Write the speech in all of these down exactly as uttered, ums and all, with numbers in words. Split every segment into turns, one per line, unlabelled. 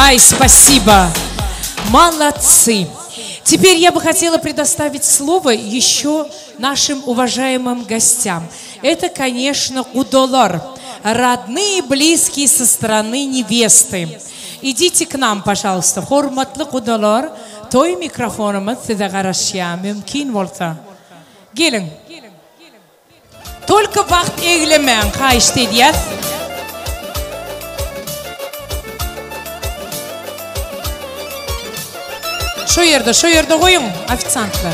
Ай, спасибо. Молодцы. Теперь я бы хотела предоставить слово еще нашим уважаемым гостям. Это, конечно, кудолар, родные и близкие со стороны невесты. Идите к нам, пожалуйста. Хурматлы кудолар, той микрофонымыз сізге қарашия мүмкін болса. Келің. Только вақт егілімен қайшты дейіз. Шо ерді, шо ерді қойың, официантлар.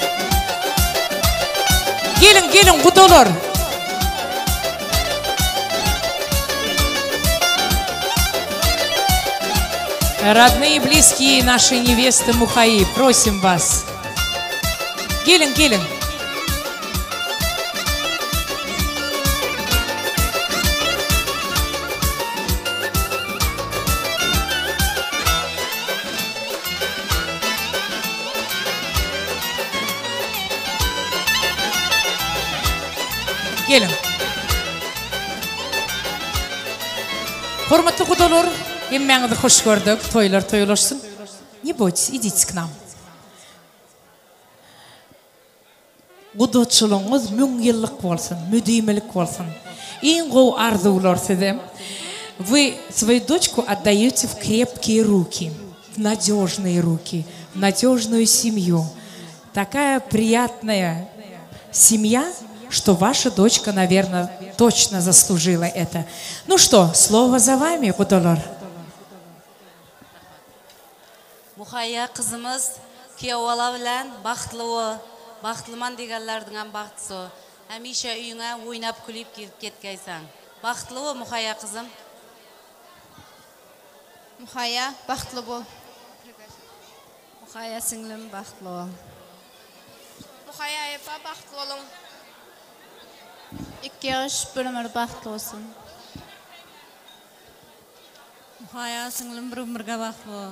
Келің, келің, құдолар. Родные и близкие нашей невесты Мухаи, просим вас. Келің, келің. Келің. Құрметті құдалар, еммәңізді қош көрдік. Тойлар тойларсын. Не бойтесь, идите к нам. Құдатшылыңыз мүн елlik болсын, мүдеймілік болсын. Ең қоу арзулар сізде. Вы свою дочку отдаете в крепкие руки, в надежные руки, в надежную семью. Такая приятная семья, что ваша дочка, наверное, точно заслужила это. Ну что, слово за вами, Кудолар.
Мухая қызымыз күйеуала білән бақытлы, бақытлыман дегенлердің бақытсы. Әмейше үйіңе ойнап күліп кеткейсің. Бақытлы, Мухая қызым.
Мухая, бақытлы бол. Мухая сіңлім, бақытлы. Мухая епа, бақытлы болың. İki yaş bir ömür baktı olsun.
Muhaya singlim bir ömürge baktı bol.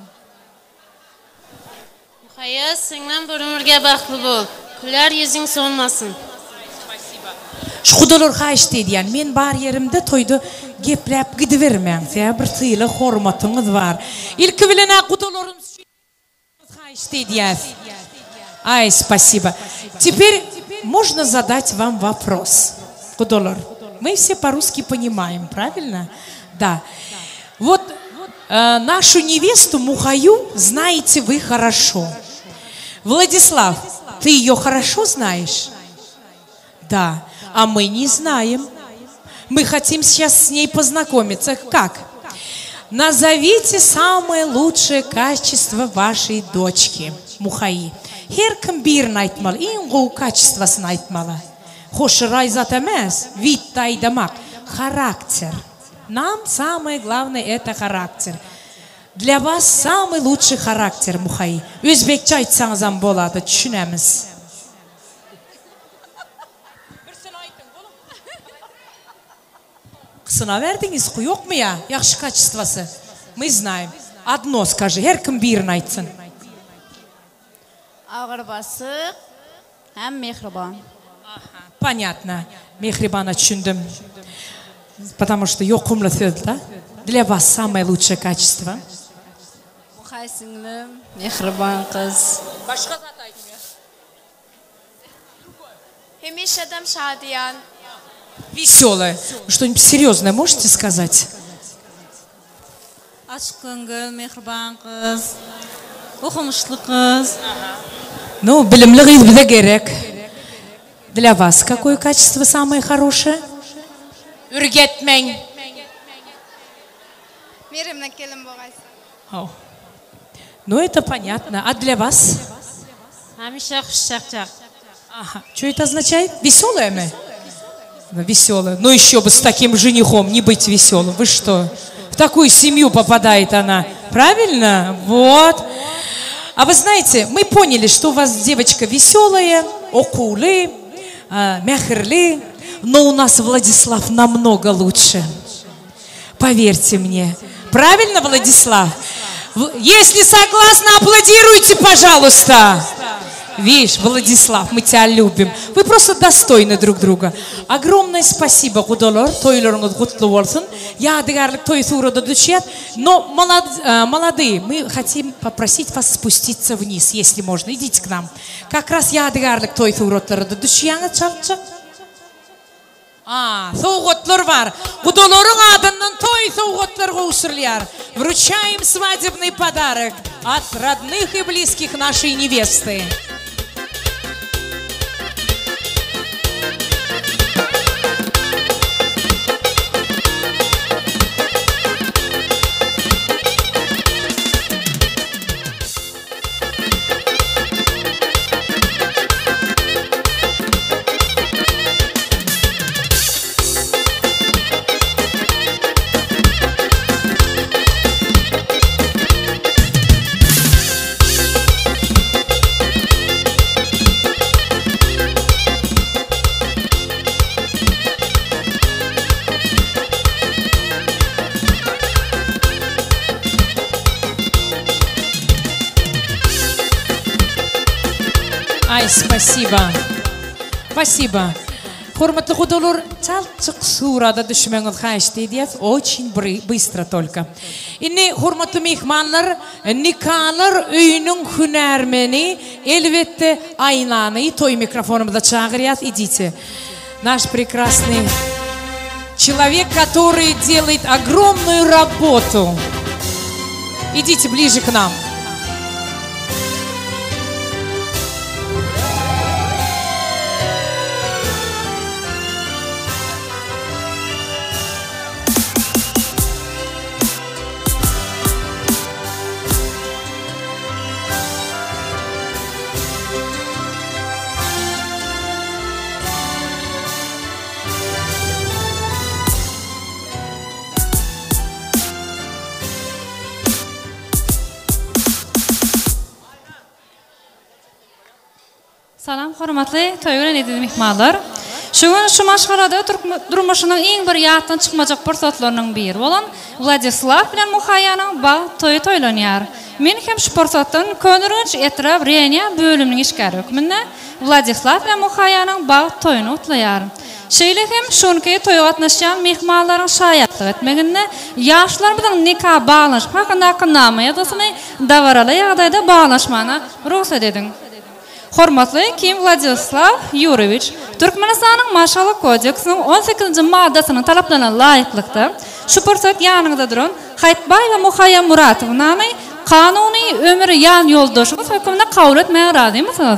Muhaya singlim bir ömürge baktı bol. Güler yüzün solmasın.
Şu kudalar kaç dedi yani. Men bar yerimde toydu geplep gidivermem. Ya bir tıyla hormatınız var. İlk bilene kudalarımız kaç dedi yani. Ай, спасибо. Теперь можно задать вам вопрос. Кудолар. Мы все по-русски понимаем, правильно? Да. Вот э, нашу невесту Мухаю знаете вы хорошо. Владислав, ты ее хорошо знаешь? Да. А мы не знаем. Мы хотим сейчас с ней познакомиться. Как? Назовите самое лучшее качество вашей дочки, Мухаи. Herkім бірін айтмалы, ең қоу качествосын айтмалы. Хош райзат емес, вид тайдамақ. Характер. Нам самое главное это характер. Для вас самый лучший характер, Мухаи. Өзбекче айтсаңызам болады, түсінеміз. Қысына вердіңіз, жоқ мы я? Яқшы качествосы. Мы знаем. Одно скажи, herkім бірін айтсын.
Ağır basık, hem mehriban.
Понятно. Мехрибана түсіндім. Потому что yoqumli сөз, да? Для вас самое лучшее качество.
Мухай сіңлім, mehriban қыз.
Başka zat айтым ya.
Hemишедем шадиян.
Веселая. Что-нибудь серьезное можете сказать?
Açıq көңіл, mehriban қыз. Оқымышлы қыз.
Ну, білімлі қыз бізе керек. Для вас какое качество самое хорошее? Үргетмен.
Меремнен келін болғайсың.
Ну, это понятно. А для вас?
Әміше құшчақ-чақ.
Ага. Что это означает? Веселая мы? Веселая. Ну, еще бы с таким женихом не быть веселым. Вы что? В такую семью попадает она. Правильно? Вот. А вы знаете, мы поняли, что у вас девочка веселая, окулы, мягкерли, но у нас Владислав намного лучше. Поверьте мне. Правильно, Владислав? Если согласны, аплодируйте, пожалуйста. Видишь, Владислав, мы тебя любим. Вы просто достойны друг друга. Огромное спасибо, Кудолор, тойлорыңыз құтлы болсын. Ядыгарлык той сурада düşет. Но молод, э, молодые, мы хотим попросить вас спуститься вниз, если можно. Идите к нам. Как раз ядыгарлык той суратларында düşýäňiz çalçak. А, соуготлар бар. Кудолорың адынан той соуготлар гоушырлар. Вручаем свадебный подарок от родных и близких нашей невесты. Ай, спасибо. Спасибо. Хурматлы Кудолор, чалчык сурада düşmеңиз кайышты диýär. Очень быстро только. Инне хурматлы мehmanlar, nikalar öýünүň hünärmeni, elbette Aynany той микрофонумда çağırýar. Идите. Наш прекрасный человек, который делает огромную работу. Идите ближе к нам.
Salam, hormatly toýgran edildi mehmanlar. Şuň şu maşgarada durmuşynyň iň bir ýatdan çykmajak pursatlarynyň biri bolan Vladislav bilen Muhayyanyň ba toýy toýlanýar. Men hem şu pursatdan könürünç etraf Renya bölüminiň işgäri hökmünde Vladislav bilen Muhayyanyň ba toýuny utlaýar. Şeýle hem şonky toýga gatnaşýan mehmanlaryň şaýatlyk etmeginde ýaşlar bilen nikah baglanşyp hakynda kynama ýasasyny dawarala ýagdaýda baglanşmana ruhsat edin. Hormatly Kim Vladislav Yurovich, Türkmenistanyň Maşallah kodeksiniň on sekizinji maddasynyň talaplaryna laýyklykda şu pursat ýanyňyzda duran Haytbay we Muhayyam Muratowny kanuny ömür ýan ýoldaşyňyz hökümine kabul etmäge razymysyňyz?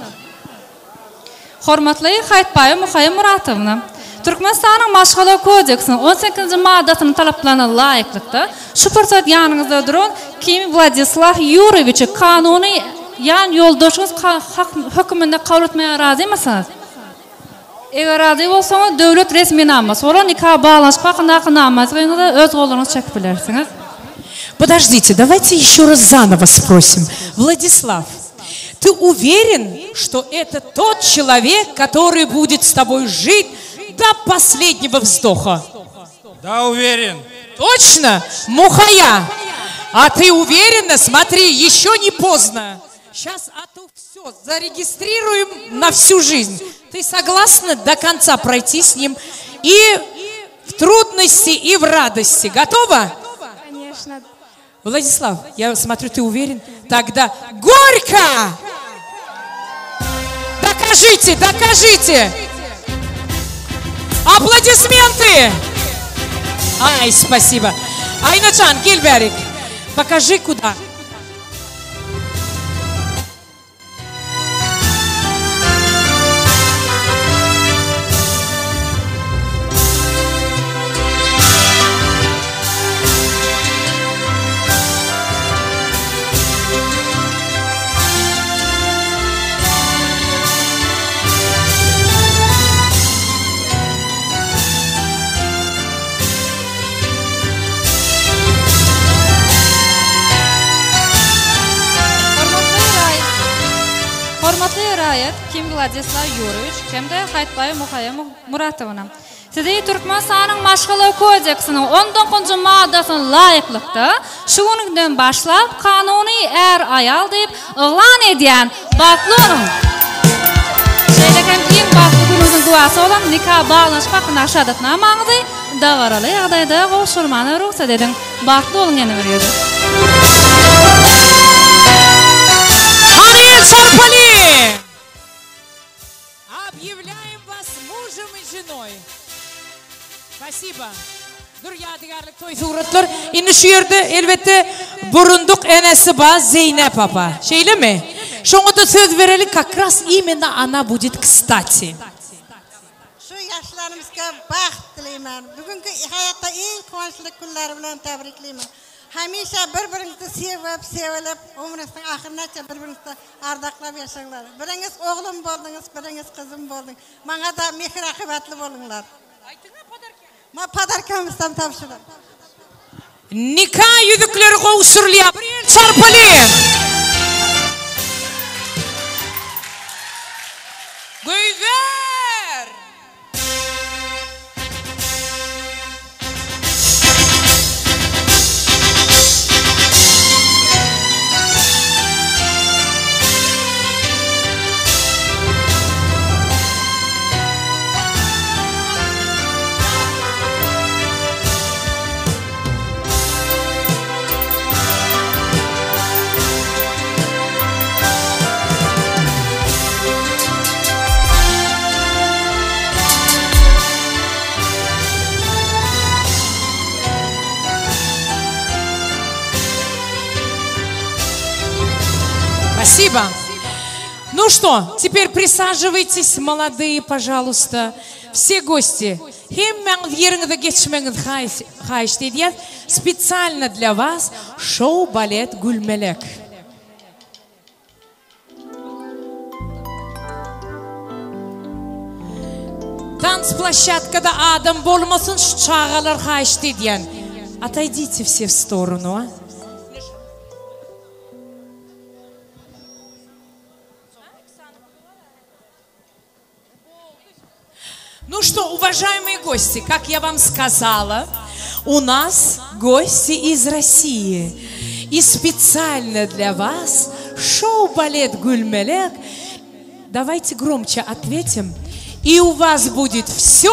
Hormatly Haytbay we Muhayyam Muratowny, Türkmenistanyň Maşallah kodeksiniň on sekizinji maddasynyň talaplaryna laýyklykda şu pursat ýanyňyzda duran Kim Vladislav Yurovich kanuny ýan ýoldaşyňyz höküminde kabul etmäge razymysyňyz? Eger razy bolsaňyz döwlet resmi namas, ola nikah baglanşyp hakynda namazyňyzda öz golaryňyz çekip bilersiňiz.
Подождите, давайте еще раз заново спросим. Владислав, ты уверен, что это тот человек, который будет с тобой жить до последнего вздоха?
Да, уверен.
Точно? Мухая, а ты уверена? Смотри, еще не поздно. Сейчас, а то все, зарегистрируем на всю жизнь. Ты согласна до конца пройти с ним и в трудности, и в радости? Готова?
Конечно.
Владислав, я смотрю, ты уверен? Тогда горько! Докажите, докажите! Аплодисменты! Ай, спасибо. Айначан, Гильберик, покажи, куда.
Kim Vladislav Yurovich hem-de Haytbay Muhayyam Muratowna. Sizi Türkmenistanyň Maşgalov kodeksiniň on dokuzunji maddasyna laýyklykda şu günden başlap kanuny er ayal diýip ýlan edýän Batlı olun. Şeylekem en batlı gününüzün duası olan nikah bağlanış hakkında aşağıdatına amağıdı. Davaralı yağdayda qoşulmanı ruhsat edin. Batlı olun yana veriyordu.
Анель Сарпали! Объявляем вас мужем и женой. Спасибо. Dur yadigarlık toy suratlar. İni şu yerde elbette burunduk enesi ba Zeynep apa. Şeyle mi? Şoňa da söz verelim kakras imенно она будет kстати.
Şu yaşlarımızga baxt dileyman. Bugünkü hayatta en quvonchli kunlar bilan tabrikleyman. Hamisha bir-biringizni sevib, sevilib, umrinizning oxirigacha bir-biringizni ardaqlab yashanglar. Biringiz o'g'lim bo'ldingiz, biringiz qizim bo'lding. Menga da mehr oqibatli bo'linglar.
Aytыңa padarka.
Ma padarkamizdan topshiraman.
Nikah yüzükleri kavuşturuluyor. Çarpali. Güver. Спасибо. Ну что, теперь присаживайтесь, молодые, пожалуйста. Все гости. Специально для вас шоу-балет «Гульмелек». Танцплощадкада адам болмасын чağalar хайшты diyen. Отойдите все в сторону, а? Ну что, уважаемые гости, как я вам сказала, у нас гости из России. И специально для вас шоу-балет «Гульмелек». Давайте громче ответим. И у вас будет все...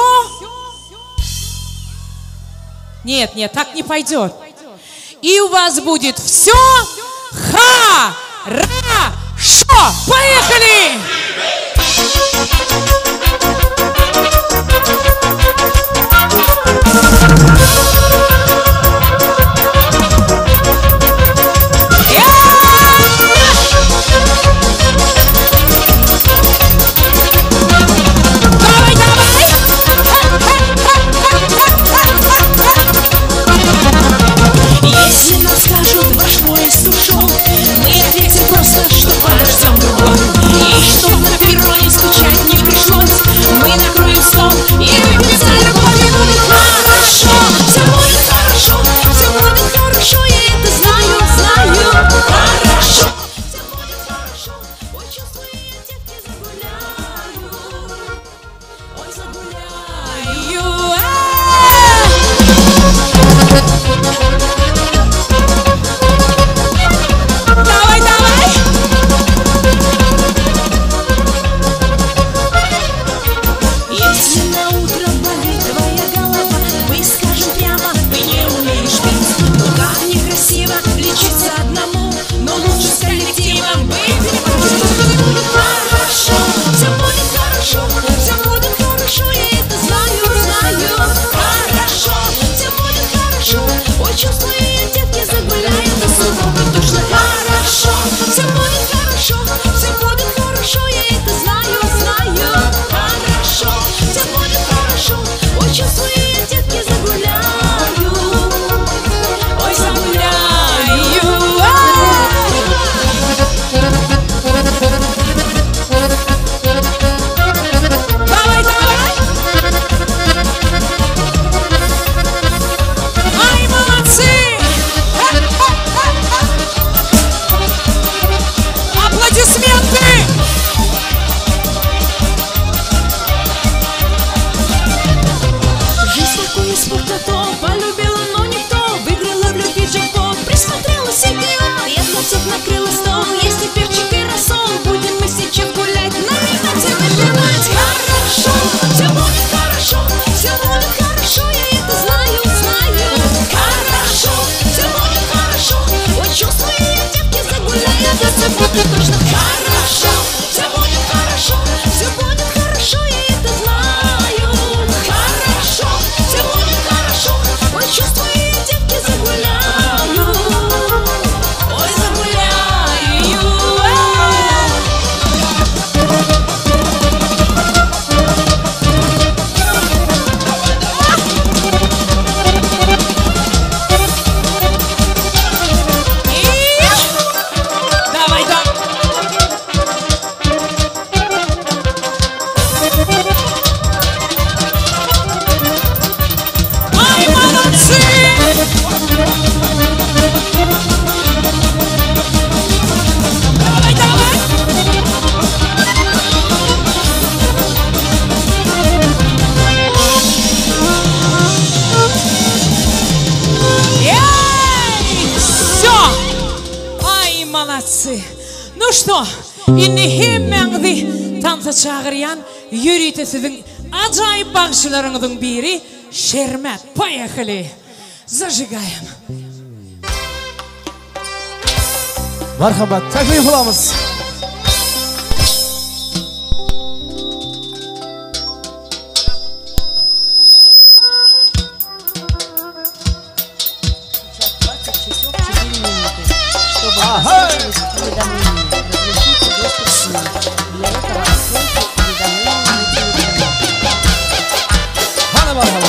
Нет, нет, так не пойдет. И у вас будет все хорошо. Поехали!
Если нам скажут, ваш поезд ушел, мы ответим просто, что подождем другой. И чтоб на перроне стучать не пришлось. будет точно хорошо, все будет хорошо, все будет хорошо, я это знаю. Хорошо, все будет хорошо, ой, чувства и детки загуляю, ой, загуляю.
Давай, да. Ай, молодцы! Давай, давай! Эй! Все! Ay молодцы. Ну что, inni hemmeňdi tansa çağıryan yürüyte sizin acayip bağışlarınızın biri Şermet. Поехали. Зажигаем.
Marhamat, taklif kılamiz. Hadi bakalım.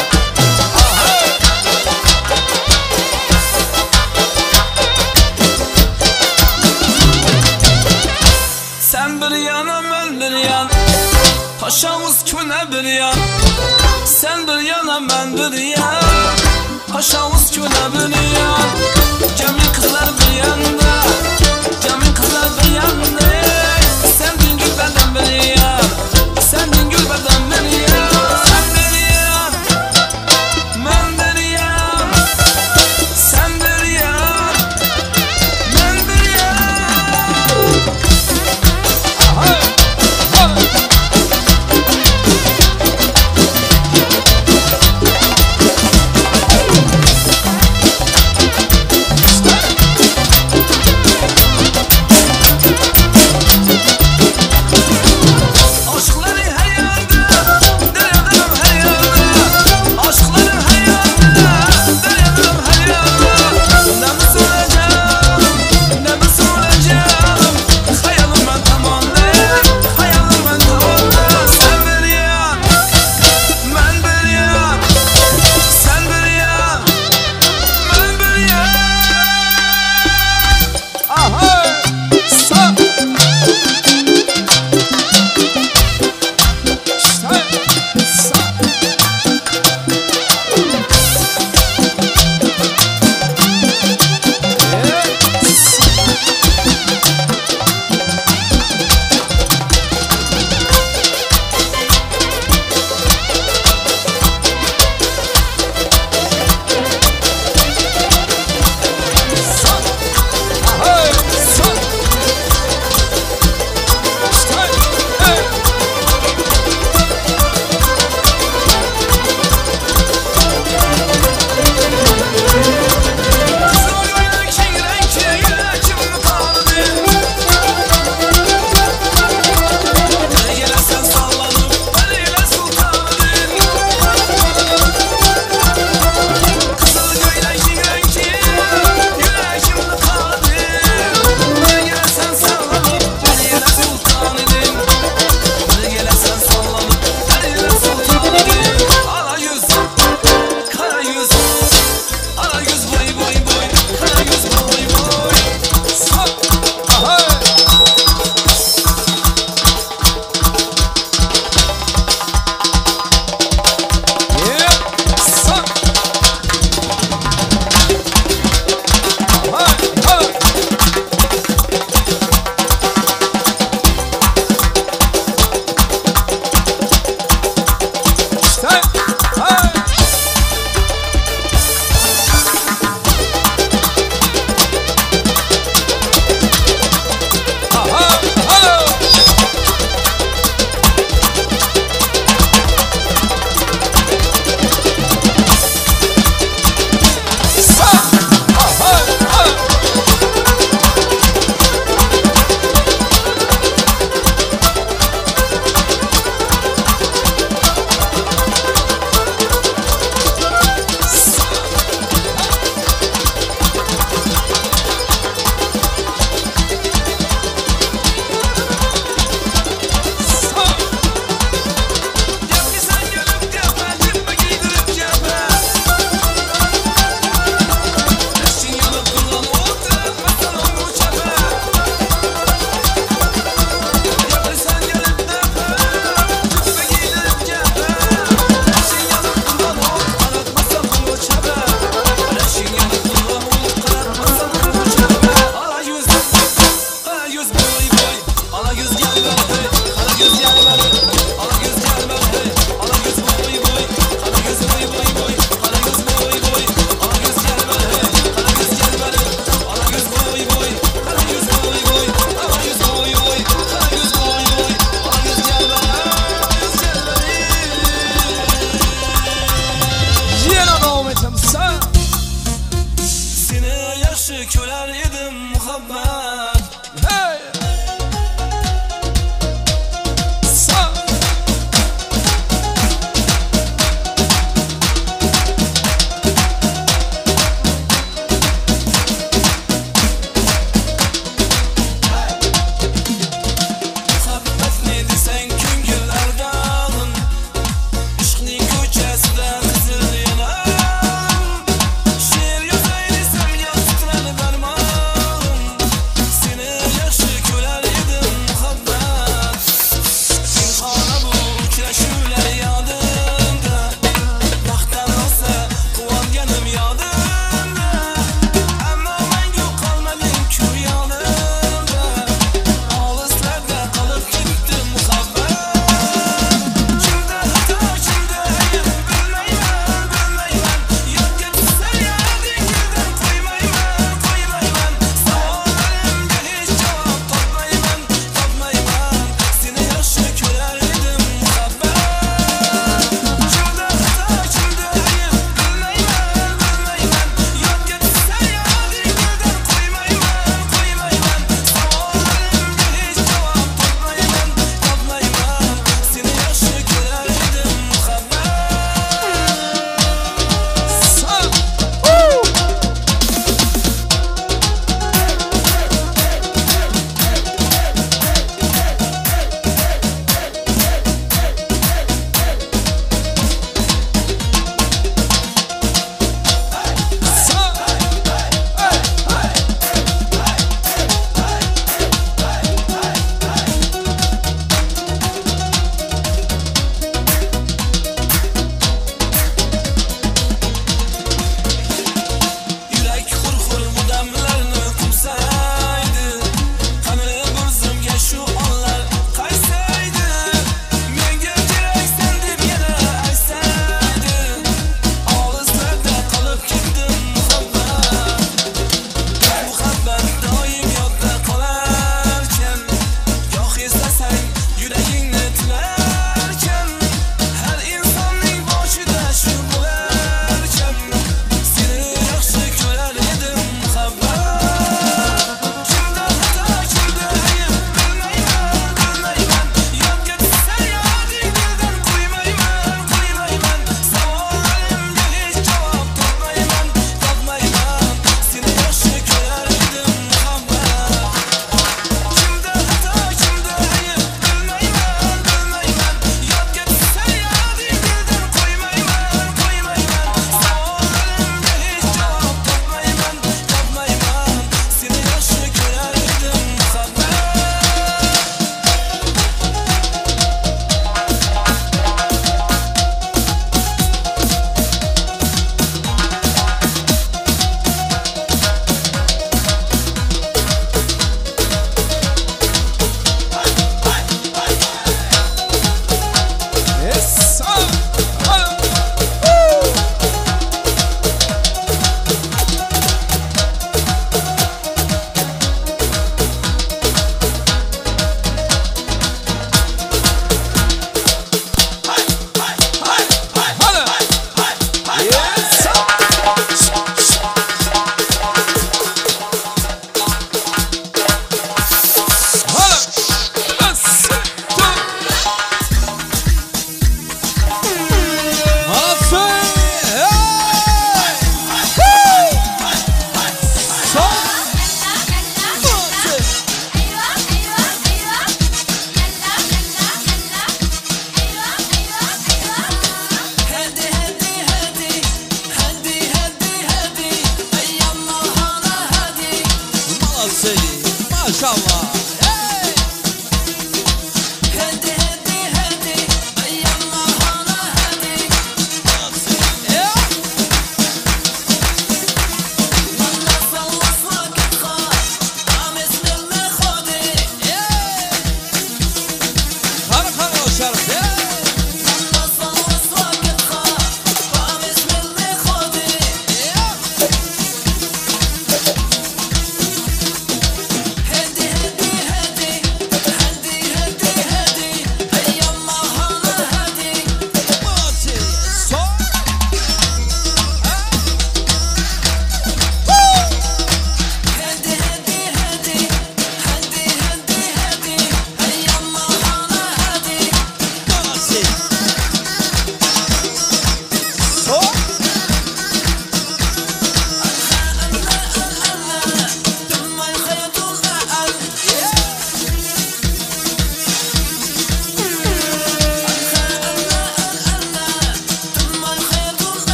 Sen bir yana ben bir yan, paşamız küne bir yan. Sen bir yana ben bir yan, paşamız küne bir yan. Cemil kızlar bir yanda, cemil kızlar bir yanda. Sen dingül beden bir yan, sen dingül beden bir yan. Sen bir yan, ben bir yan. Sen bir yan, ben bir yan.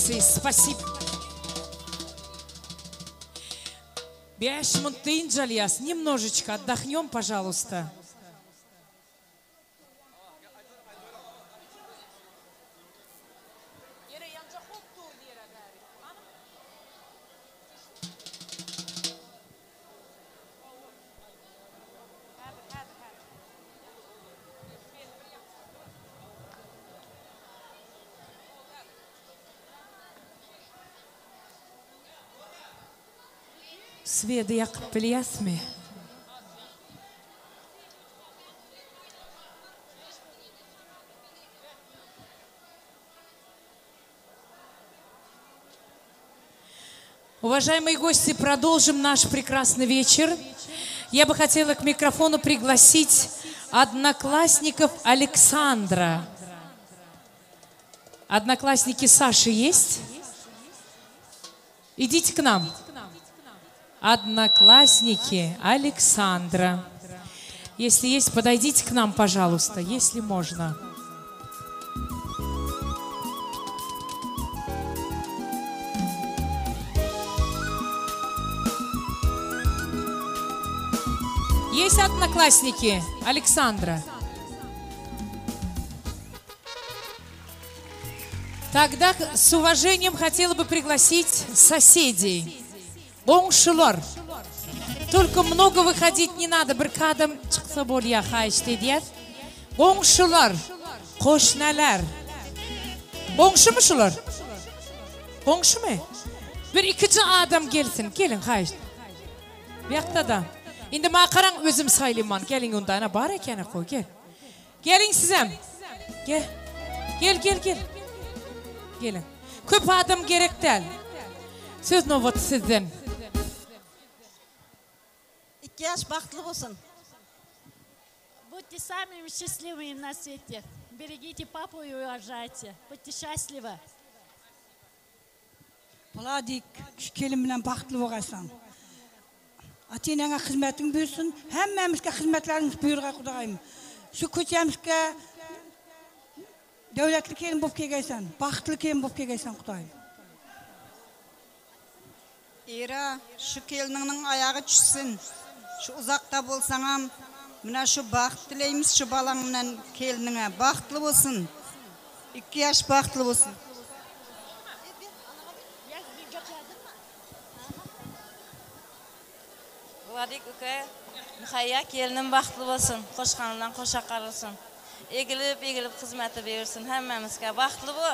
Молодцы, спасибо. Беш минут Джальяс, немножечко отдохнем, пожалуйста. Сведа якып білесме? Уважаемые гости, продолжим наш прекрасный вечер. Я бы хотела к микрофону пригласить одноклассников Александра. Одноклассники Саши есть? Идите к нам. Одноклассники Александра. Если есть, подойдите к нам, пожалуйста, если можно. Есть одноклассники Александра? Тогда с уважением хотела бы пригласить соседей. Оңшылар. Только много выходить не надо. Bir kadam chiqsa bo'lya hayishdi deyat. Оңшылар, qo'shnilar. Оңшымы shular? Оңшымы? Bir ikkinchi adam kelsin. Kelin hayish. Bu yoqda da. Endi men qarang o'zim saylayman. Keling unda ana bor ekan qo'y, kel. Keling siz ham. Kel. Kel, kel, kel. Kelin. Ko'p adam kerak-da. Söz navbati sizdan.
Yaş baxtlı olsun.
Будьте самыми счастливыми на свете. Берегите папу и уважайте. Будьте счастливы.
Vladик, şu kelimle baxtlı olgasan. Atinanga hizmetin büyüsün. Hemmemizge hizmetleriniz buyurga Kudayım. Şu köçemizge devletli kelim bulup kelgeysen, baxtlı kelim bulup kelgeysen Kudayım.
İra, şu kelininin ayağı düşsün. Şu uzakta bolsanam, mına şu baxt dileyimiz şu balanından kelinine. Baxtlı olsun. İki yaş baxtlı olsun.
Vladik uka, Muhayya kelinim baxtlı olsun. Qo'shqandan qo'sha qarılsın. Egilip, egilip hizmeti versin. Hemmemizge baxtlı bu.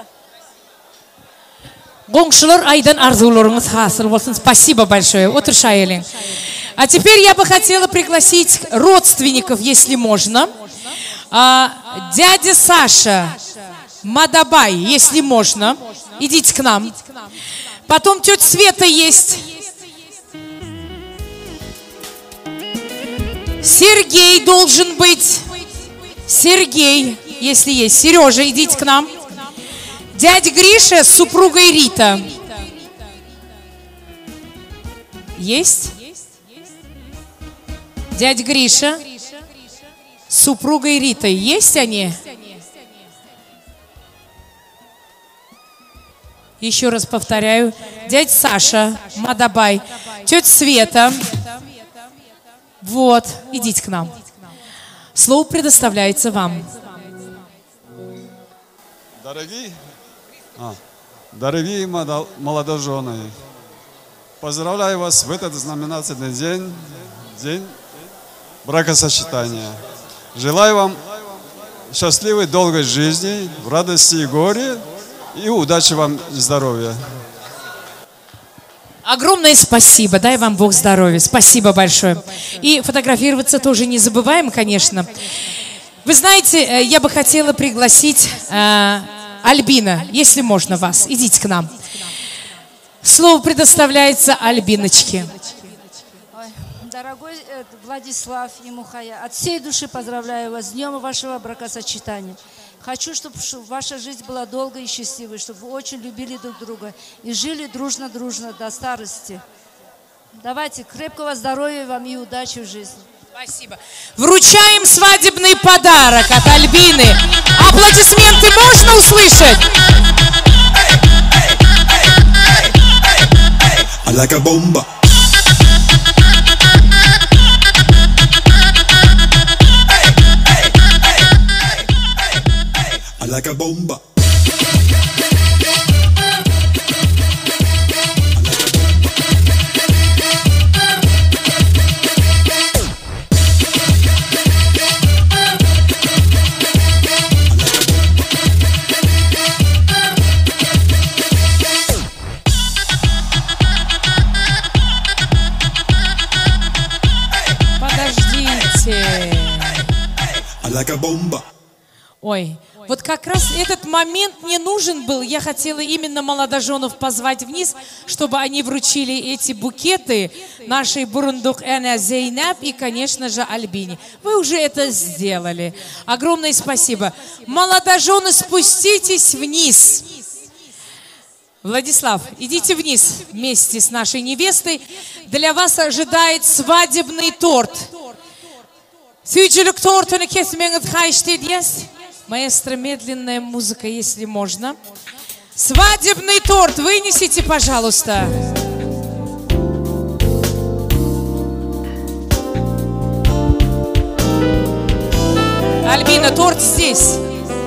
Гоншылар айдан арзуларыңыз хасыл болсын. Спасибо большое. Отыршайылың. А теперь я бы хотела пригласить родственников, если можно. А, дядя Саша, Мадабай, если можно. Идите к нам. Потом тетя Света есть. Сергей должен быть. Сергей, если есть. Сережа, идите к нам. Дядя Гриша с супругой Рита. Есть? Дядя Гриша с супругой Ритой. Есть они? Еще раз повторяю. Дядя Саша, Мадабай, тетя Света. Вот, идите к нам. Слово предоставляется вам.
Дорогие, а, дорогие молодожены, поздравляю вас в этот знаменательный день, день бракосочетания. Желаю вам счастливой, долгой жизни, в радости и горе, и удачи вам и здоровья.
Огромное спасибо, дай вам Бог здоровья, спасибо большое. И фотографироваться тоже не забываем, конечно. Вы знаете, я бы хотела пригласить э, Альбина, если можно вас, идите к нам. Слово предоставляется Альбиночке.
Дорогой Владислав и Мухая, от всей души поздравляю вас с днем вашего бракосочетания. Хочу, чтобы ваша жизнь была долгой и счастливой, чтобы вы очень любили друг друга и жили дружно-дружно до старости. Давайте, крепкого здоровья вам и удачи в жизни.
Спасибо. Вручаем свадебный подарок от Альбины. Аплодисменты можно услышать?
like a bomba. I like a bomba. Like a bomba.
Ой, вот как раз этот момент мне нужен был. Я хотела именно молодоженов позвать вниз, чтобы они вручили эти букеты нашей Бурундук Эна Зейнаб и, конечно же, Альбине. Вы уже это сделали. Огромное спасибо. Молодожены, спуститесь вниз. Владислав, идите вниз вместе с нашей невестой. Для вас ожидает свадебный торт. Сүйчілік тортыны кесмеңіз қайштедес. Маэстро, медленная музыка, если можно. Свадебный торт вынесите, пожалуйста. Альбина, торт здесь.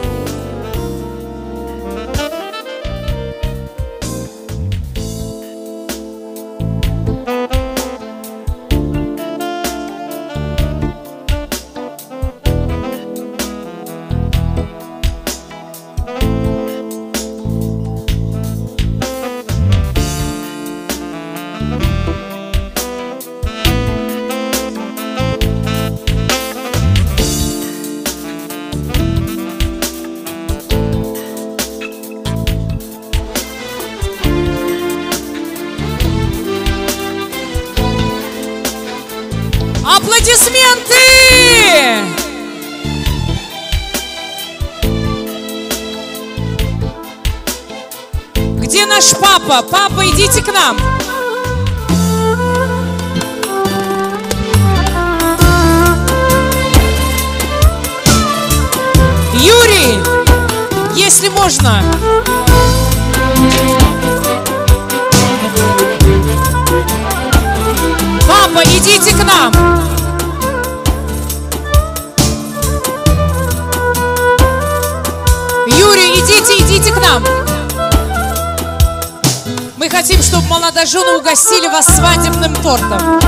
Аплодисменты! Где наш папа? Папа, идите к нам. Юрий, если можно. Папа, идите к нам. Юрий, идите, идите к нам. Мы хотим, чтобы молодожены угостили вас свадебным тортом.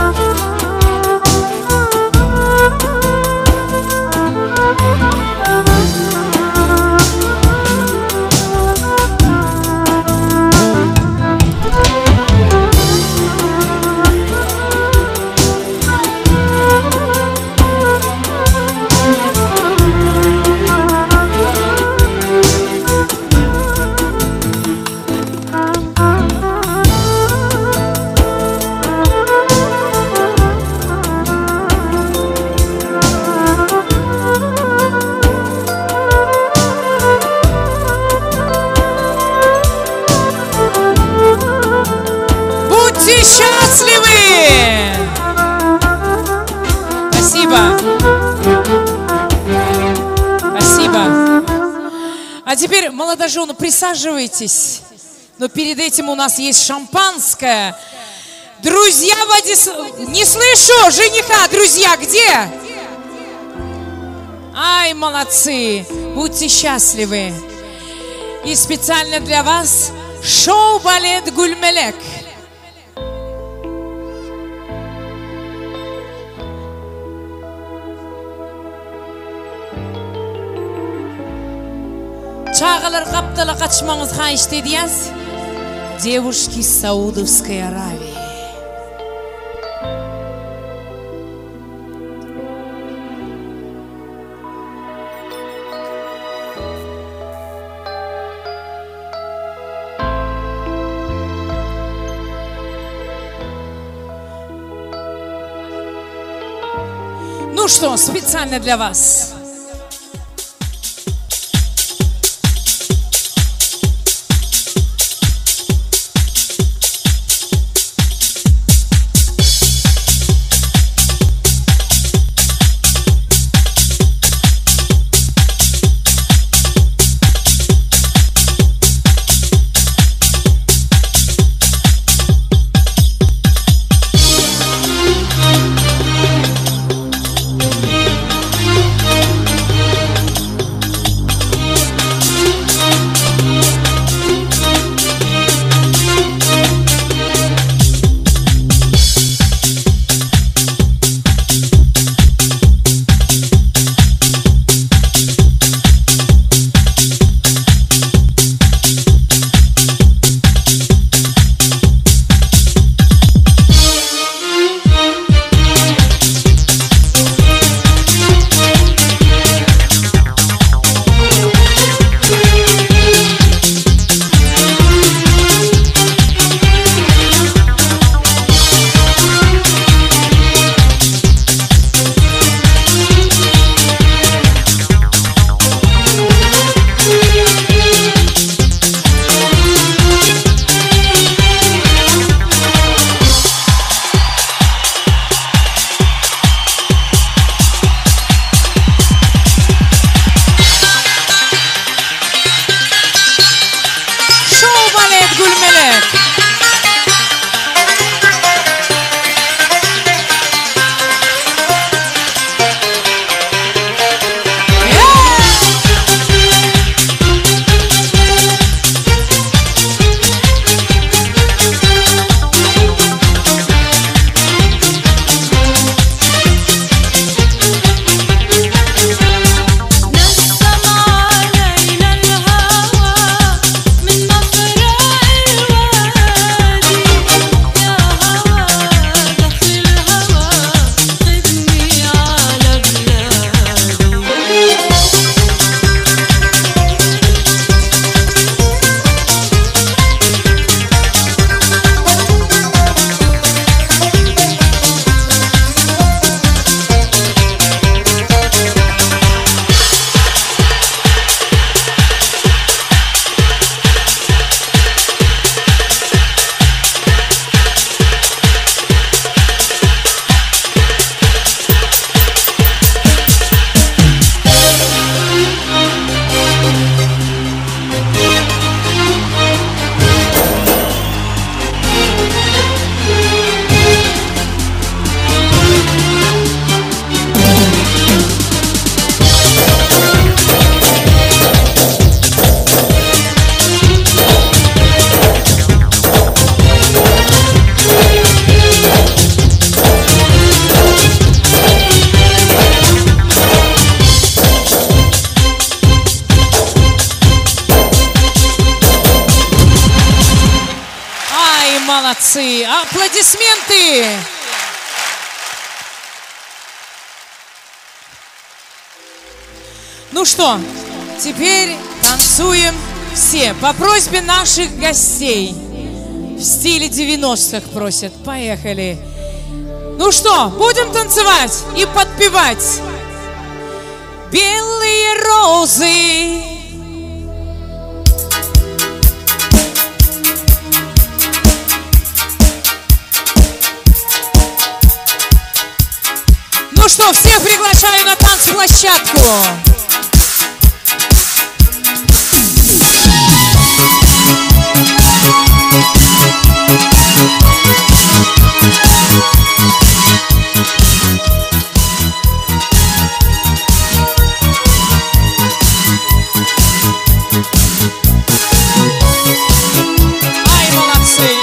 Счастливы! Спасибо. Спасибо. А теперь, молодожены, присаживайтесь. Но перед этим у нас есть шампанское. Друзья, Владис... не слышу жениха. Друзья, где? Ай, молодцы. Будьте счастливы. И специально для вас шоу-балет Гульмелек. Чағалар қаптала қачмаңыз қайшты дейіз. Девушки из Саудовской Аравии. Ну что, специально для вас. Ну что, теперь танцуем все по просьбе наших гостей. В стиле девяностых просят. Поехали. Ну что, будем танцевать и подпевать. Белые розы. Ну что, всех приглашаю на танцплощадку. Ай, молодцы!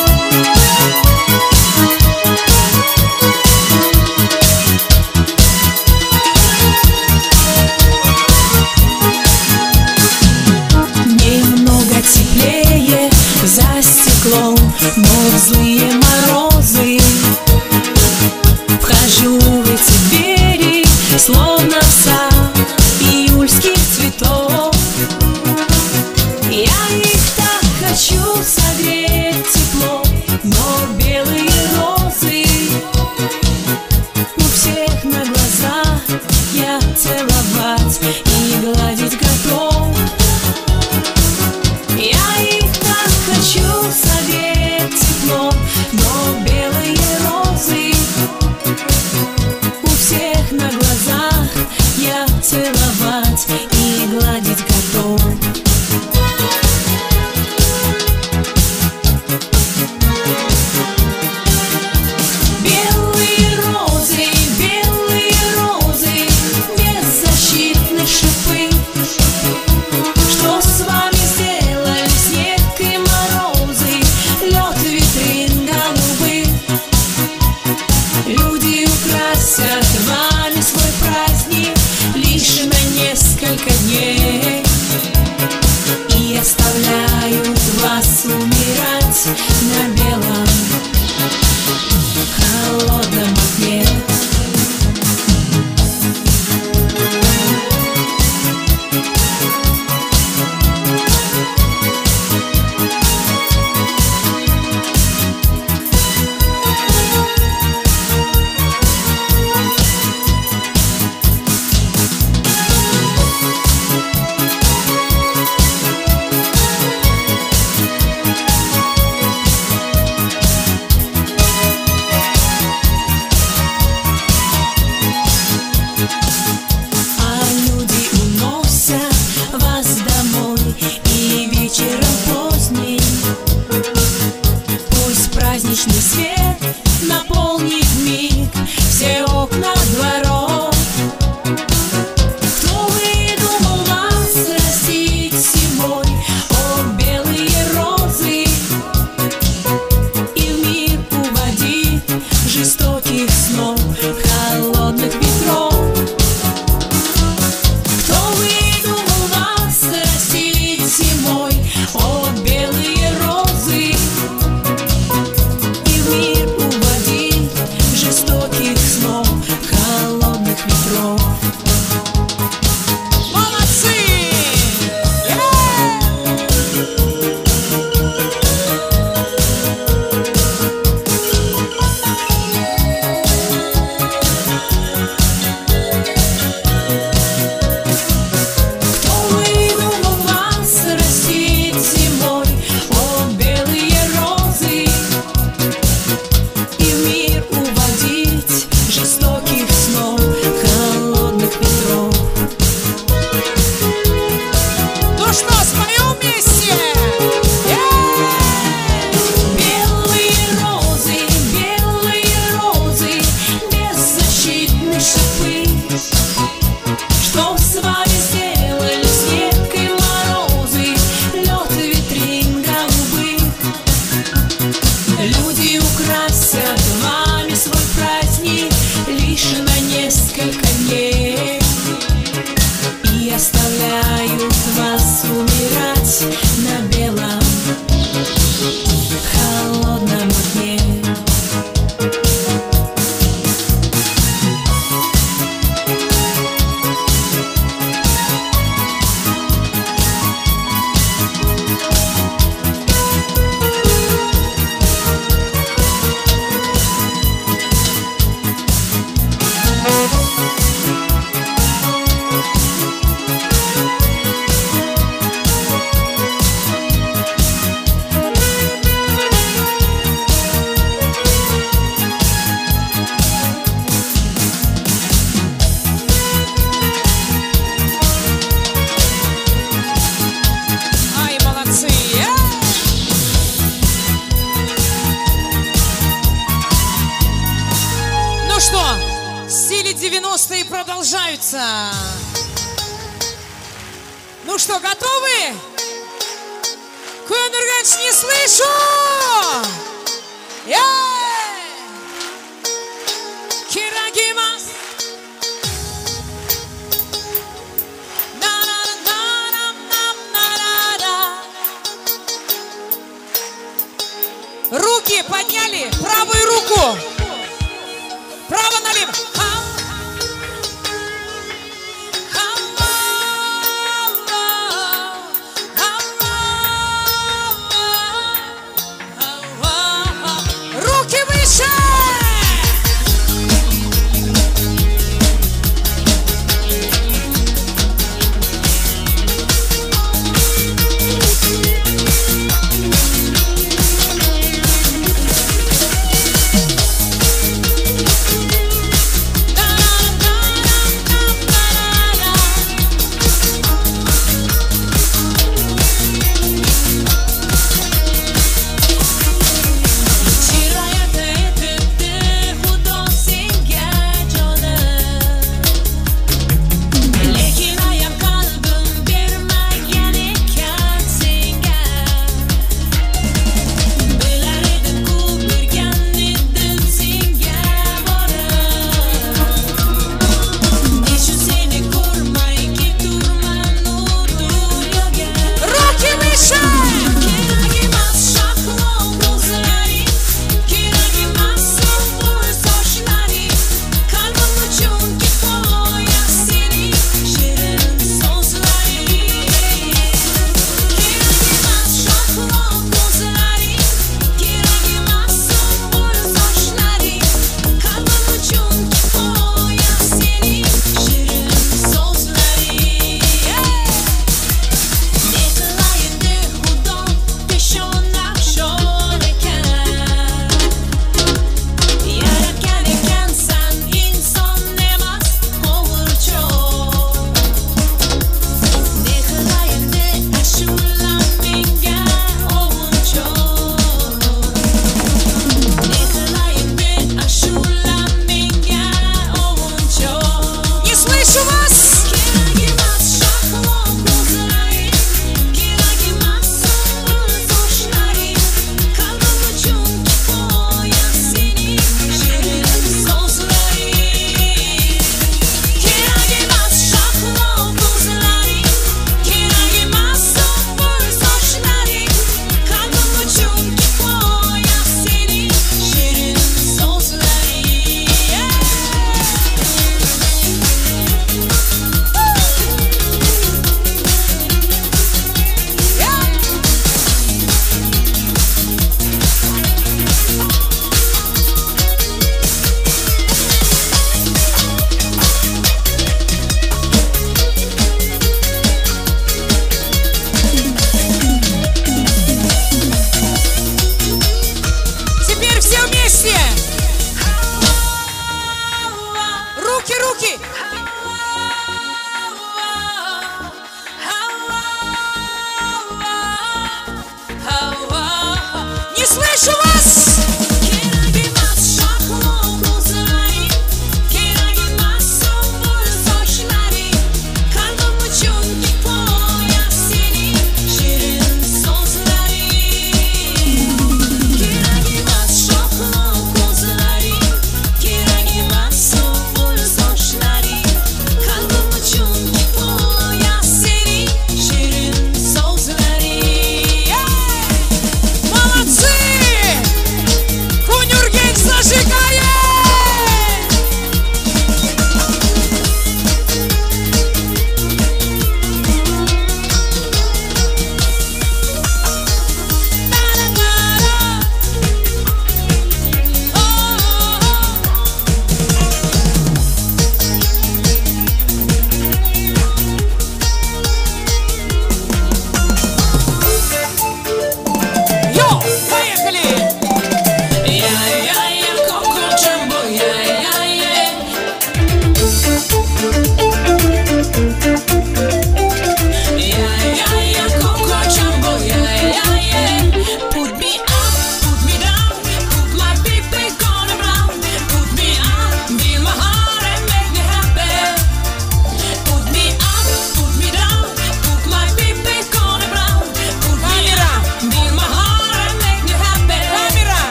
Немного теплее за стеклом, но в злые морозы вхожу в эти двери, словно в сад июльских цветов. Я их так хочу согреть тепло, но белые розы у всех на глазах я целовать и гладить готов. Я их так хочу согреть тепло, но белые розы у всех на глазах я целовать и гладить готов. Белые розы, белые розы, беззащитны шипы. Что с вами сделали снег и морозы, лед витрин голубых? Люди украсят вами свой праздник лишь на несколько дней и оставляют вас умирать на белом холодном окне. А люди уносят вас домой и вечером поздним пусть праздничный свет наполнит миг все окна дворов. Кто выдумал вас растить зимой, о белые розы, и в мир уводить жестоких снов, холодных ветров? Кто выдумал вас растить зимой, о белые розы, и в мир уводить жестоких снов, холодных ветров?
Молодцы! Ну что, в стиле девяностые продолжаются. Ну что, готовы? Көнерганч, не слышу! Кирагимас! Руки подняли, правую руку. Право налево. Руки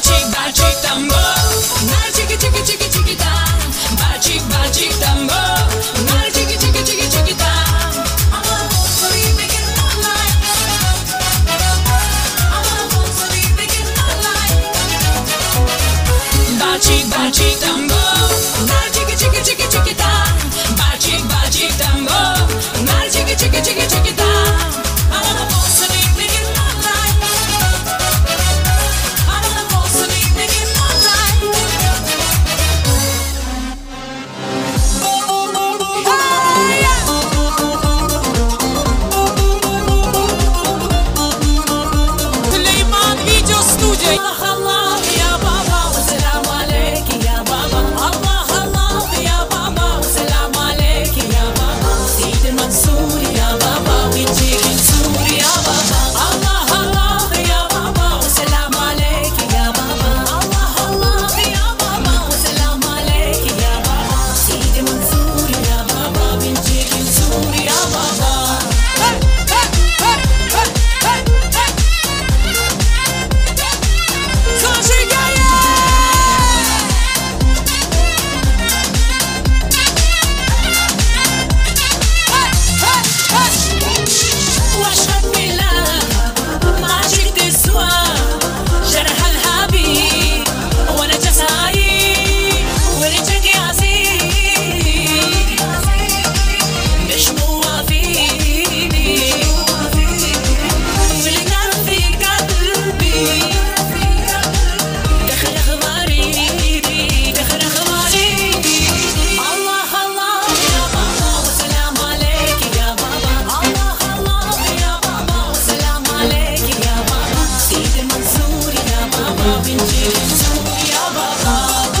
Бачик, бачик, танго. Нар чики, чики, чики, чики, там. Бачик, бачик, танго. Нар чики, чики, чики, чики, там. I wanna walk so we make it moonlight. I wanna walk so we make it moonlight. Бачик, бачик, танго. Нар чики, чики, чики, чики, там. Бачик, бачик, танго. Нар чики, чики, чики, чики, там. I wanna walk so we make it moonlight. I wanna walk so we make it moonlight.
Süleyman Video Studio.
Allah Allah ya baba, selamun aleyki ya baba. Allah Allah ya baba, selamun aleyki ya baba. Seydi Mansur ya baba, Vinci Mansur ya baba. Allah Allah ya baba, selamun aleyki ya baba. Allah Allah ya baba, selamun aleyki ya baba. Seydi Mansur ya baba, Vinci Mansur ya baba. واشهد بالله ما عشقت السوا جرح الحبيب وانا جساي ورجعك عزيز مش موافيني واللي كان في قلبي دخل اخباري دخل اخباري الله الله يا بابا وسلام عليك يا بابا الله الله يا بابا وسلام عليك يا بابا سيدي منصور يا بابا بنتي منصور يا بابا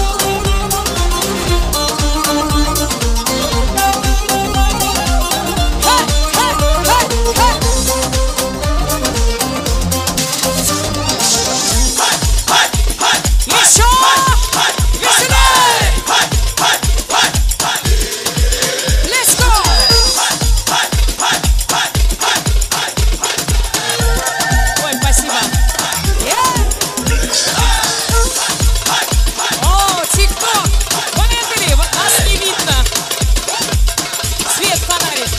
Let's go. Ой, спасибо. О, TikTok. Поехали. Вот нас не видно. Свет фонарик.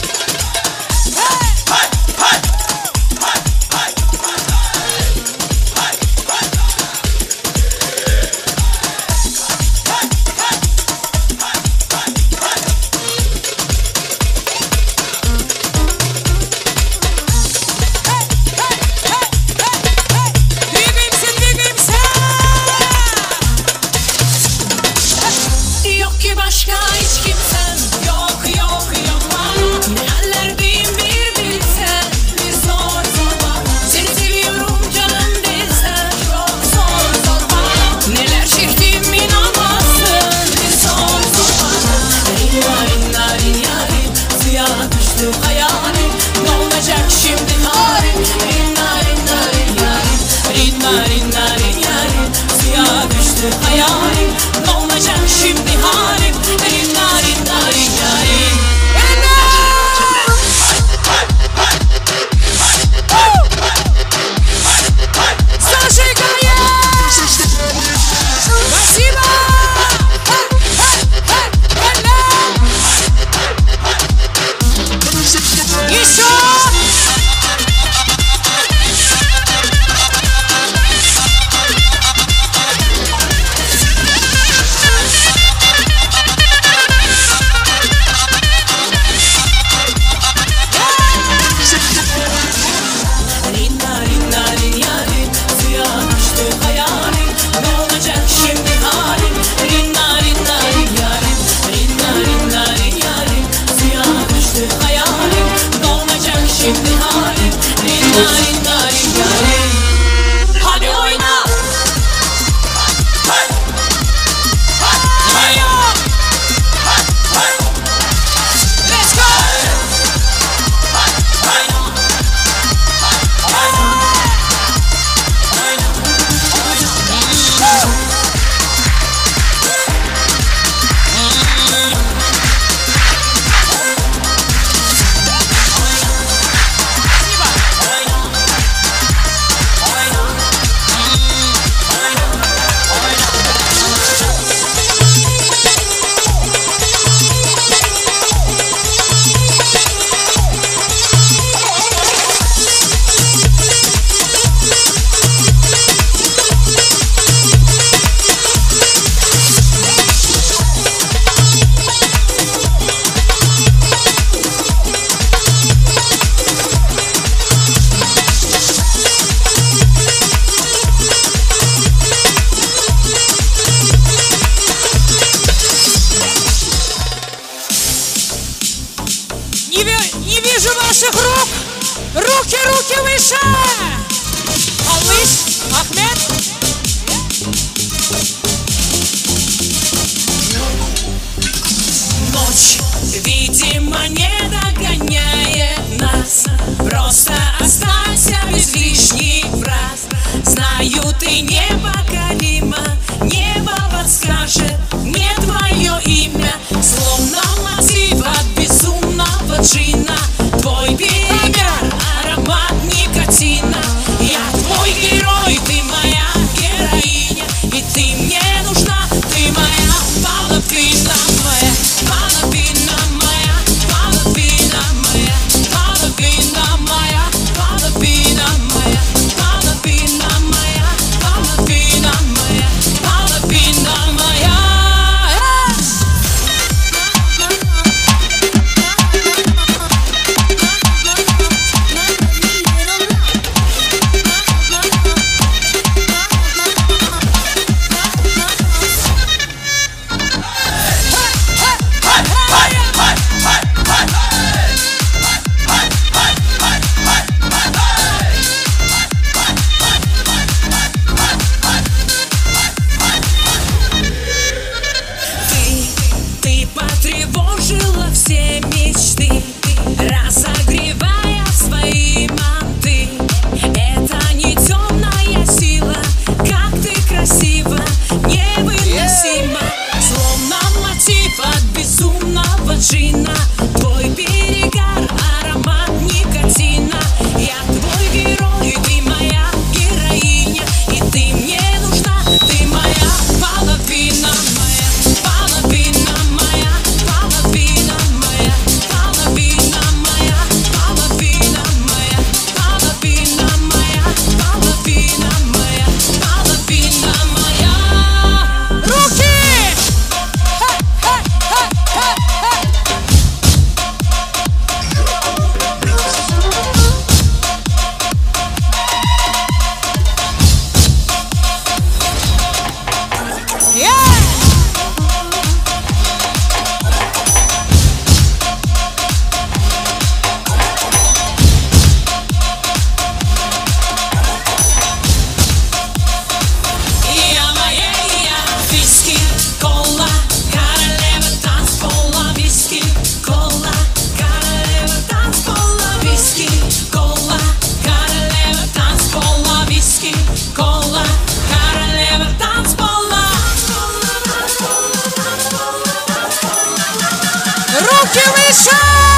Двигаемся, двигаемся.
Yok ki başka hiç kimsen yok yok yok bana ne hallerdeyim bir bilsen bir zor zor bana seni seviyorum canım bilsen çok zor zor bana neler çektim inanmazsın bir zor zor bana narin narin narin yarim suya düştü hayalim ne olacak şimdi halim narin narin narin yarim narin narin narin yarim suya düştü hayalim ne olacak şimdi halim narin narin narin yarim
Зажигая! Спасибо! Еще! ваших рук! Руки, руки выше! Алыш, Ахмед! Ночь, видимо, не догоняет нас. Просто останься без лишних фраз. Знаю, ты непокорима, небо подскажет мне твое имя. Словно мотив от безумного джина. Твой перегар, аромат никотина. Я твой герой, ты моя героиня. И ты мне нужна, ты моя половина, моя половина, моя половина, моя половина, моя половина, моя половина, моя половина, моя половина, моя. Ты потревожила все мечты, разогревая свои манты. Это не темная сила, как ты красива, невыносима. Словно мотив от безумного джина. Твой перегар, аромат никотина. Я твой герой, ты моя героиня. И ты мне нужна, ты моя половина, моя половина, моя половина, моя половина, моя половина, моя половина, моя половина, моя половина, моя. Руки! Руки выше!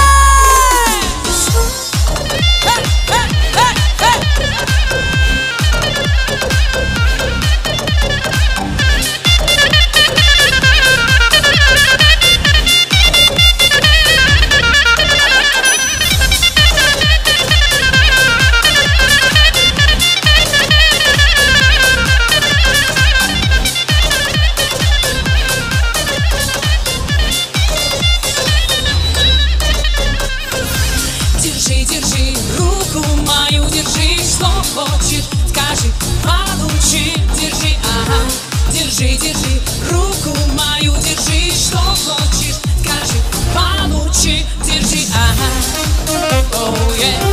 Держи, держи, руку мою держи, что хочешь, скажи, получи. Держи, ага, держи, держи, руку мою держи, что хочешь, скажи, получи. Держи, ага, oh, yeah.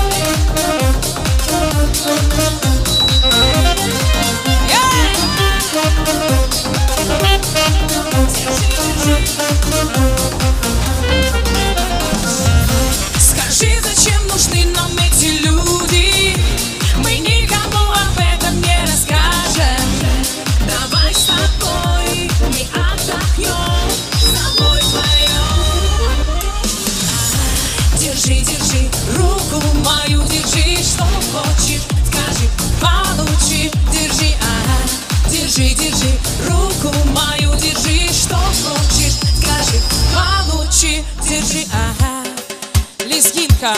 Скажи, зачем нужны нам эти люди? Мы никому об этом не расскажем. Давай с тобой мы отдохнем, с тобой вдвоем. Держи, держи, руку мою держи, что хочешь, скажи, получи. Держи, ага, держи, держи, руку мою держи, что хочешь, скажи, получи. Держи, ага. Лезгинка.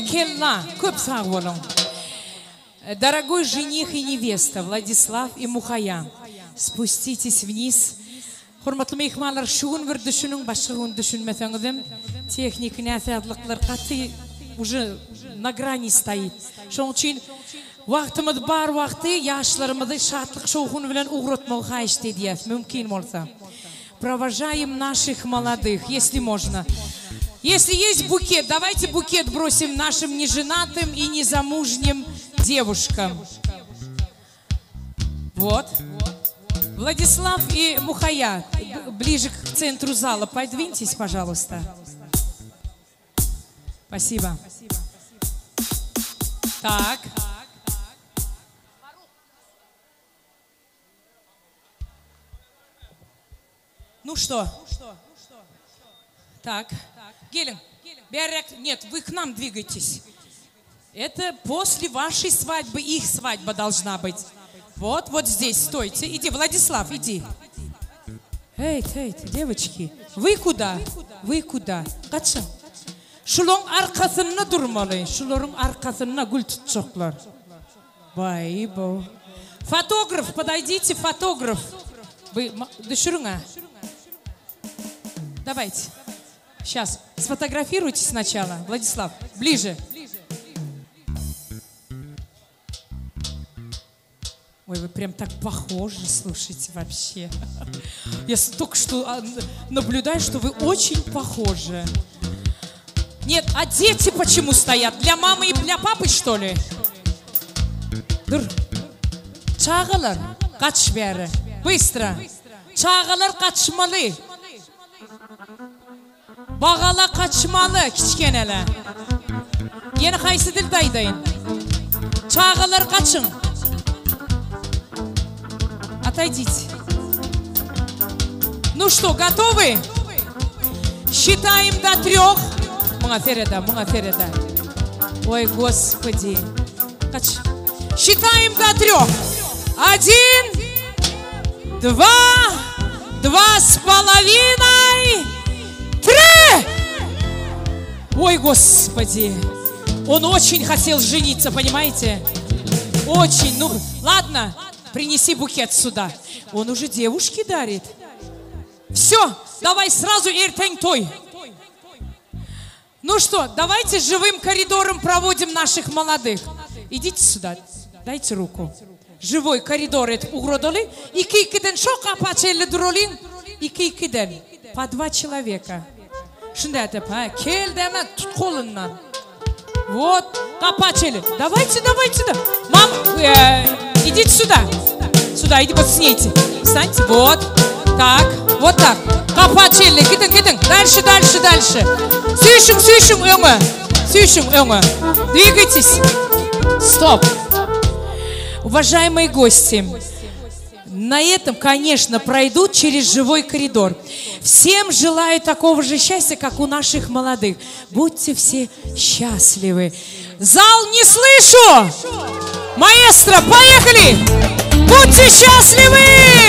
Келла, көп сау болуң. Дорогой жених и невеста Владислав и Мухая, спуститесь вниз. Хурматлы мейхманлар, шугун бир дүшүнүң башкагын дүшүнмесеңиздем, техник насатлыклар каты уже на грани стоит. Шоң үчүн вактымыз бар, вакты яшларымызды шатлык шоугун менен угротмоо кайышты диес, мүмкин болса. Провожаем наших молодых, если можно. Если есть букет, давайте букет бросим нашим неженатым и незамужним девушкам. Вот. Владислав и Мухая, ближе к центру зала, подвиньтесь, пожалуйста. Спасибо. Так. Ну что? Так. Гелен, нет, вы к нам двигайтесь. Это после вашей свадьбы, их свадьба должна быть. Вот, вот здесь, стойте. Иди, Владислав, иди. Эй, эй, девочки, вы куда? Вы куда? Качан? Шулон аркасына durmalı. Шулорun аркасына гүл tutacaklar. Вай, бо. Фотограф, подойдите, фотограф. Вы, дышурунга. Давайте. Сейчас, сфотографируйте сначала. Владислав, ближе. Ой, вы прям так похожи, слушайте, вообще. Я только что наблюдаю, что вы очень похожи. Нет, а дети почему стоят? Для мамы и для папы, что ли? Дур. Чагалар, качберы. Быстро. Чагалар качмалы. Бағала қачмалы, кішкенелі. Ені қайсы ділді айдайын? Чағалар қачың. Отойдите. Ну что, готовы? Считаем до трех. Муафереда, муафереда. Ой, Господи. Считаем до трех. Один, два, два с половиной. Три! Ой, Господи! Он очень хотел жениться, понимаете? Очень. Ну, ладно, принеси букет сюда. Он уже девушке дарит. Все, давай сразу эртень той. Ну что, давайте живым коридором проводим наших молодых. Идите сюда, дайте руку. Живой коридор это угродали. И кикиден шока пачели дролин. И кикиден. По два человека. Вот, копачели. Давайте, давайте, да. Мам, э, идите сюда. Сюда, иди, вот снейте. Встаньте, вот. Так, вот так. Копачели, киден, киден. Дальше, дальше, дальше. Сюшим, сюшим, öңе. Сюшим, öңе. Двигайтесь. Стоп. Уважаемые гости, на этом, конечно, пройдут через живой коридор. Всем желаю такого же счастья, как у наших молодых. Будьте все счастливы. Зал, не слышу! Маэстро, поехали! Будьте счастливы!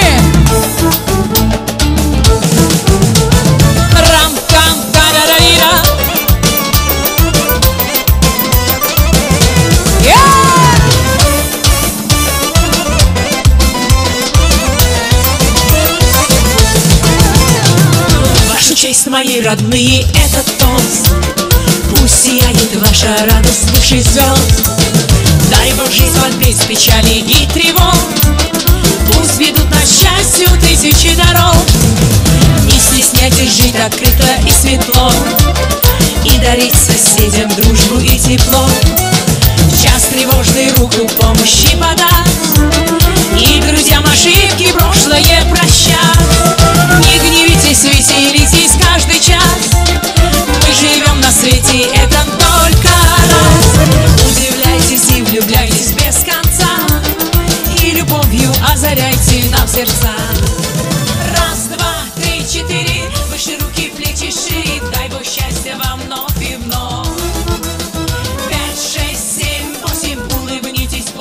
Честь, мои родные, это тост. Пусть сияет ваша радость выше звезд. Дай Бог жизнь вам без печали и тревог. Пусть ведут на счастью тысячи дорог. Не стесняйтесь жить открыто и светло, и дарить соседям дружбу и тепло. В час тревожный руку помощи подать, и друзьям ошибки прошлое прощать. Не гневитесь, веселитесь каждый час. Мы живем на свете, это только раз. Удивляйтесь и влюбляйтесь без конца, и любовью озаряйте нам сердца. Раз, два, три, четыре. Выше руки, плечи шире. Дай Бог счастья вам вновь и вновь. Пять, шесть, семь, восемь. Улыбнитесь.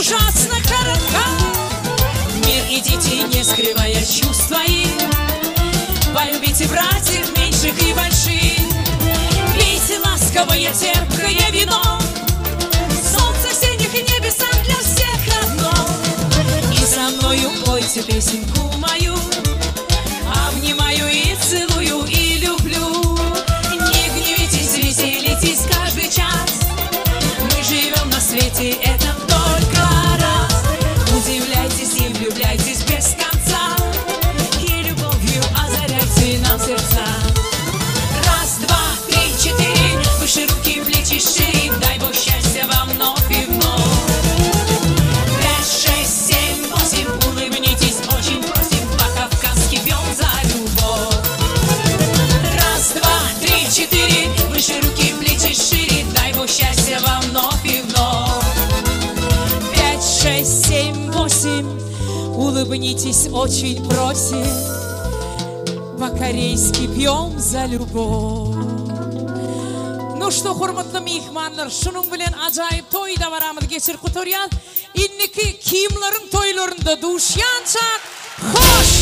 ужасно коротка. Мир идите, не скрывая чувств своих, полюбите братьев меньших и больших, пейте ласковое терпкое вино, солнце в синих небесах для всех одно. И со мною пойте песенку мою, обнимаю и целую и люблю. Не гневитесь, веселитесь каждый час, мы живем на свете, это только раз. Удивляйтесь и влюбляйтесь без конца, и любовью озаряйте нам сердца. Раз, два, три, четыре, выше руки, плечи шире, дай Бог счастья вам вновь и вновь. Пять, шесть, семь, восемь, улыбнитесь, очень просим, по-кавказски пьем за любовь. Раз, два, три, четыре, выше руки, плечи шире, дай Бог счастья вам вновь и вновь. Пять, шесть, семь, восемь, улыбнитесь, очень просим, по-корейски пьем за любовь. Ну что, хурматлы мейхманлар, шуның белән аҗайып тойда барамыз кечер кутурян. Инники киемләрен тойларында душянчак. Хош!